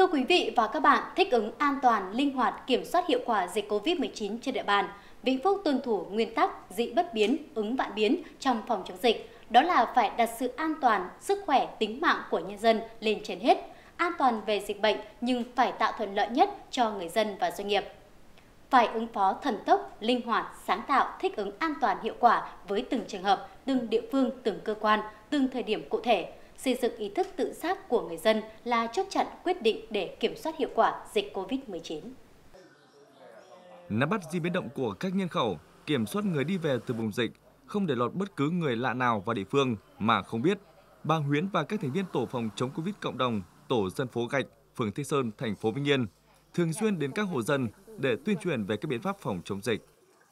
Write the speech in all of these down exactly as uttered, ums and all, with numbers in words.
quý vị và các bạn, thích ứng an toàn, linh hoạt, kiểm soát hiệu quả dịch Covid mười chín trên địa bàn, Vĩnh Phúc tuân thủ nguyên tắc dị bất biến, ứng vạn biến trong phòng chống dịch. Đó là phải đặt sự an toàn, sức khỏe, tính mạng của nhân dân lên trên hết. An toàn về dịch bệnh nhưng phải tạo thuận lợi nhất cho người dân và doanh nghiệp. Phải ứng phó thần tốc, linh hoạt, sáng tạo, thích ứng an toàn hiệu quả với từng trường hợp, từng địa phương, từng cơ quan, từng thời điểm cụ thể. Xây dựng ý thức tự giác của người dân là chốt chặn quyết định để kiểm soát hiệu quả dịch Covid mười chín. Nắm bắt di biến động của các nhân khẩu, kiểm soát người đi về từ vùng dịch, không để lọt bất cứ người lạ nào vào địa phương mà không biết. Bà Huyến và các thành viên tổ phòng chống Covid cộng đồng, tổ dân phố Gạch, phường Thanh Sơn, thành phố Vĩnh Yên thường xuyên đến các hộ dân để tuyên truyền về các biện pháp phòng chống dịch.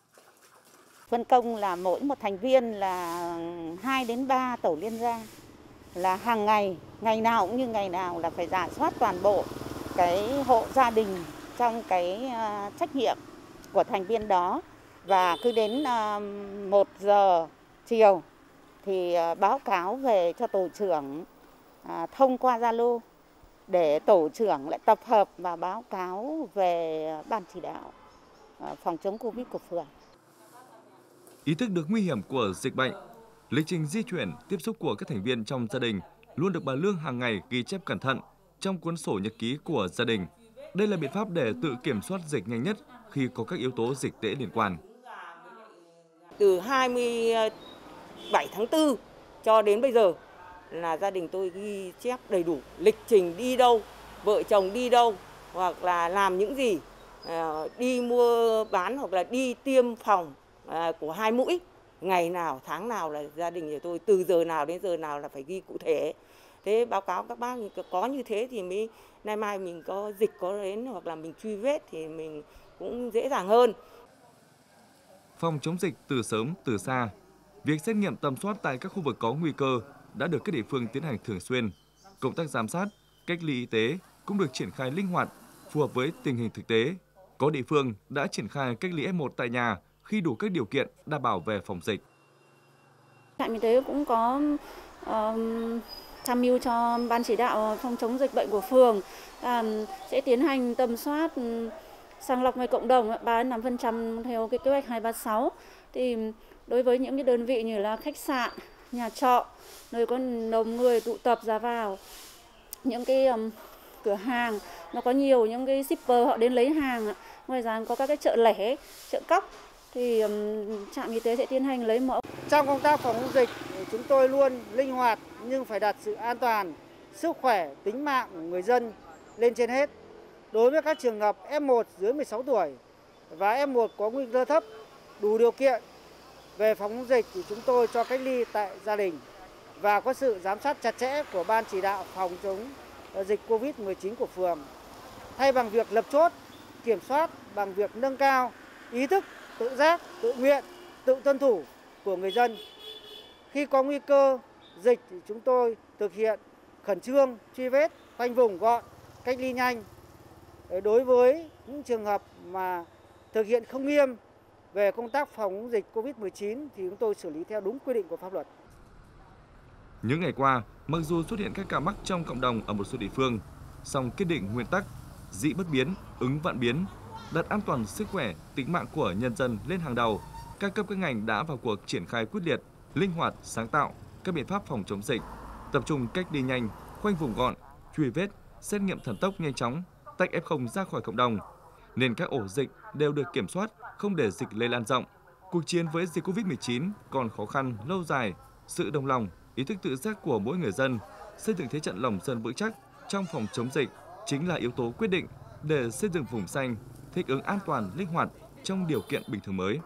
Phân công là mỗi một thành viên là hai đến ba tổ liên gia, là hàng ngày, ngày nào cũng như ngày nào là phải rà soát toàn bộ cái hộ gia đình trong cái uh, trách nhiệm của thành viên đó, và cứ đến uh, một giờ chiều thì uh, báo cáo về cho tổ trưởng uh, thông qua Zalo để tổ trưởng lại tập hợp và báo cáo về ban chỉ đạo uh, phòng chống Covid của phường. Ý thức được nguy hiểm của dịch bệnh, lịch trình di chuyển, tiếp xúc của các thành viên trong gia đình luôn được bà Lương hàng ngày ghi chép cẩn thận trong cuốn sổ nhật ký của gia đình. Đây là biện pháp để tự kiểm soát dịch nhanh nhất khi có các yếu tố dịch tễ liên quan. Từ hai mươi bảy tháng tư cho đến bây giờ là gia đình tôi ghi chép đầy đủ lịch trình đi đâu, vợ chồng đi đâu, hoặc là làm những gì, đi mua bán hoặc là đi tiêm phòng của hai mũi. Ngày nào, tháng nào là gia đình nhà tôi từ giờ nào đến giờ nào là phải ghi cụ thể. Thế báo cáo các bác có như thế thì mới nay mai mình có dịch có đến hoặc là mình truy vết thì mình cũng dễ dàng hơn. Phòng chống dịch từ sớm từ xa, việc xét nghiệm tầm soát tại các khu vực có nguy cơ đã được các địa phương tiến hành thường xuyên. Công tác giám sát, cách ly y tế cũng được triển khai linh hoạt, phù hợp với tình hình thực tế. Có địa phương đã triển khai cách ly ép một tại nhà khi đủ các điều kiện đảm bảo về phòng dịch. Trạm y tế cũng có uh, tham mưu cho ban chỉ đạo phòng chống dịch bệnh của phường là sẽ tiến hành tầm soát sàng lọc ngoài cộng đồng ba đến năm phần trăm theo cái kế hoạch hai ba sáu. Thì đối với những cái đơn vị như là khách sạn, nhà trọ, nơi có đông người tụ tập ra vào, những cái um, cửa hàng nó có nhiều những cái shipper họ đến lấy hàng, ngoài ra có các cái chợ lẻ, chợ cóc thì um, trạm y tế sẽ tiến hành lấy mẫu. Trong công tác phòng chống dịch, chúng tôi luôn linh hoạt nhưng phải đặt sự an toàn, sức khỏe, tính mạng của người dân lên trên hết. Đối với các trường hợp ép một dưới mười sáu tuổi và ép một có nguy cơ thấp, đủ điều kiện về phòng chống dịch thì chúng tôi cho cách ly tại gia đình và có sự giám sát chặt chẽ của ban chỉ đạo phòng chống dịch Covid mười chín của phường. Thay bằng việc lập chốt, kiểm soát bằng việc nâng cao ý thức tự giác, tự nguyện, tự tuân thủ của người dân. Khi có nguy cơ dịch thì chúng tôi thực hiện khẩn trương, truy vết, khoanh vùng gọn, cách ly nhanh. Đối với những trường hợp mà thực hiện không nghiêm về công tác phòng chống dịch Covid mười chín thì chúng tôi xử lý theo đúng quy định của pháp luật. Những ngày qua, mặc dù xuất hiện các ca mắc trong cộng đồng ở một số địa phương, song kiên định nguyên tắc dị bất biến, ứng vạn biến, đặt an toàn sức khỏe, tính mạng của nhân dân lên hàng đầu, các cấp các ngành đã vào cuộc triển khai quyết liệt, linh hoạt, sáng tạo các biện pháp phòng chống dịch, tập trung cách ly nhanh, khoanh vùng gọn, truy vết, xét nghiệm thần tốc nhanh chóng, tách ép không ra khỏi cộng đồng, nên các ổ dịch đều được kiểm soát, không để dịch lây lan rộng. Cuộc chiến với dịch Covid mười chín còn khó khăn lâu dài, sự đồng lòng, ý thức tự giác của mỗi người dân, xây dựng thế trận lòng dân vững chắc trong phòng chống dịch chính là yếu tố quyết định để xây dựng vùng xanh thích ứng an toàn, linh hoạt trong điều kiện bình thường mới.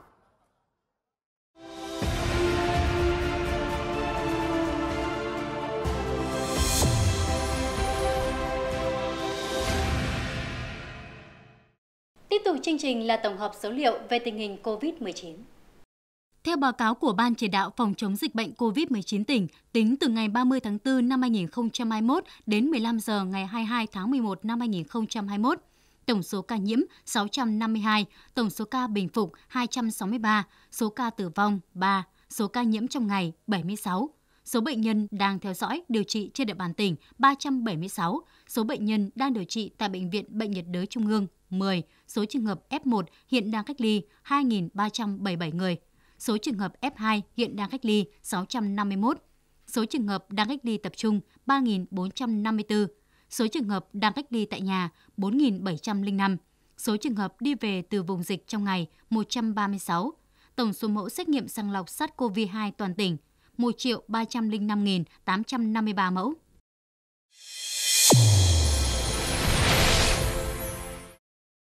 Tiếp tục chương trình là tổng hợp số liệu về tình hình Covid mười chín. Theo báo cáo của Ban chỉ đạo phòng chống dịch bệnh Covid mười chín tỉnh, tính từ ngày ba mươi tháng tư năm hai nghìn không trăm hai mươi mốt đến mười lăm giờ ngày hai mươi hai tháng mười một năm hai nghìn không trăm hai mươi mốt, tổng số ca nhiễm sáu trăm năm mươi hai, tổng số ca bình phục hai trăm sáu mươi ba, số ca tử vong ba, số ca nhiễm trong ngày bảy mươi sáu. Số bệnh nhân đang theo dõi điều trị trên địa bàn tỉnh ba trăm bảy mươi sáu, số bệnh nhân đang điều trị tại Bệnh viện Bệnh nhiệt đới Trung ương mười, số trường hợp ép một hiện đang cách ly hai nghìn ba trăm bảy mươi bảy người, số trường hợp ép hai hiện đang cách ly sáu trăm năm mươi mốt, số trường hợp đang cách ly tập trung ba nghìn bốn trăm năm mươi tư, số trường hợp đang cách ly tại nhà bốn nghìn bảy trăm lẻ năm, số trường hợp đi về từ vùng dịch trong ngày một trăm ba mươi sáu, tổng số mẫu xét nghiệm sàng lọc SARS-xê o vê hai toàn tỉnh một triệu ba trăm lẻ năm nghìn tám trăm năm mươi ba mẫu.